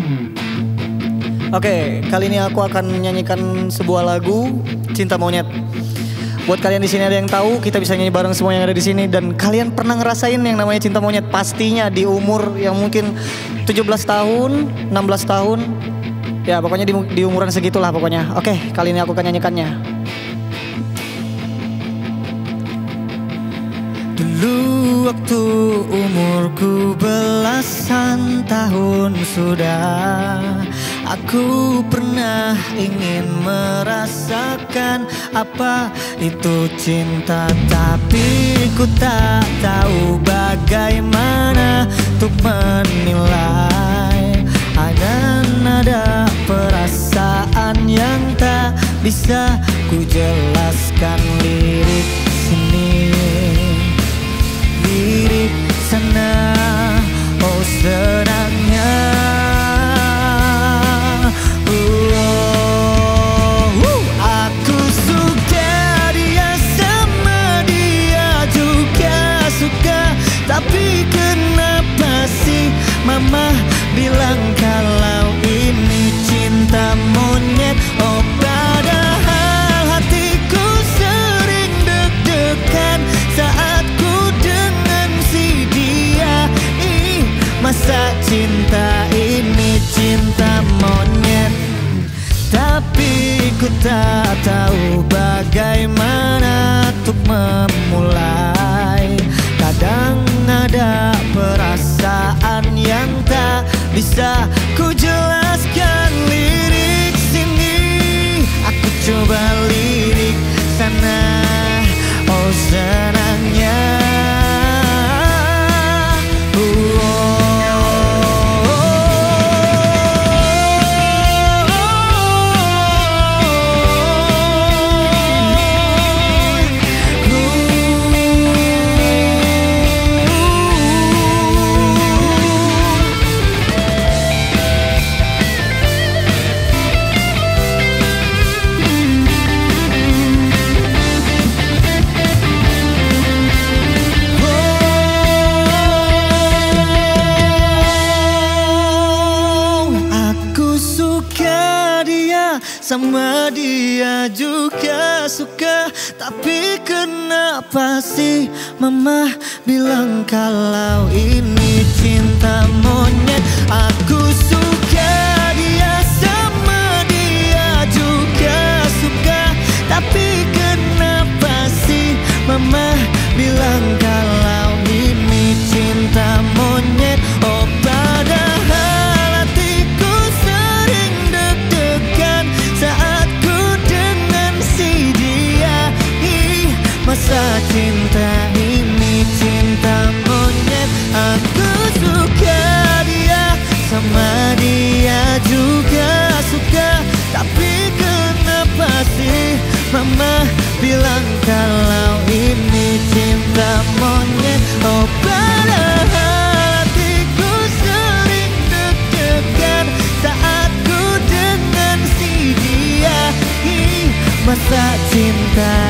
Oke, kali ini aku akan menyanyikan sebuah lagu Cinta Monyet. Buat kalian di sini ada yang tahu, kita bisa nyanyi bareng semua yang ada di sini. Dan kalian pernah ngerasain yang namanya cinta monyet pastinya di umur yang mungkin 17 tahun, 16 tahun. Ya pokoknya di umuran segitulah pokoknya. Oke, kali ini aku akan nyanyikannya. Dulu waktu umurku belasan tahun sudah, aku pernah ingin merasakan apa itu cinta, tapi ku tak tahu bagaimana untuk menilai. Ada nada perasaan yang tak bisa ku jelaskan. Lirik sini, lirik sana, oh senangnya. Aku suka dia, sama dia juga suka, tapi kenapa sih mama bilang kalau ini cinta monyet? Oh padahal hatiku sering deg-degan saat ku dengan si dia. Masa cinta ini cinta monyet? Tapi ku tak tahu bagaimana untuk memulai. Kadang ada perasaan yang tak bisa ku jelaskan. Lirik sini, aku coba lirik sana, oh senangnya. Sama dia juga suka, tapi kenapa sih mama bilang kalau ini cinta monyet? Aku suka dia, sama dia juga suka, tapi kenapa sih mama bilang kalau ini cinta monyet? Oh padahal hatiku sering deg-degan saat ku dengan si dia. Masa cinta ini cinta monyet? Aku suka dia, sama dia juga suka, tapi kenapa sih mama bilang kalau ini cinta monyet? Oh padahal hatiku sering deg-degan saat ku dengan si dia. Masa cinta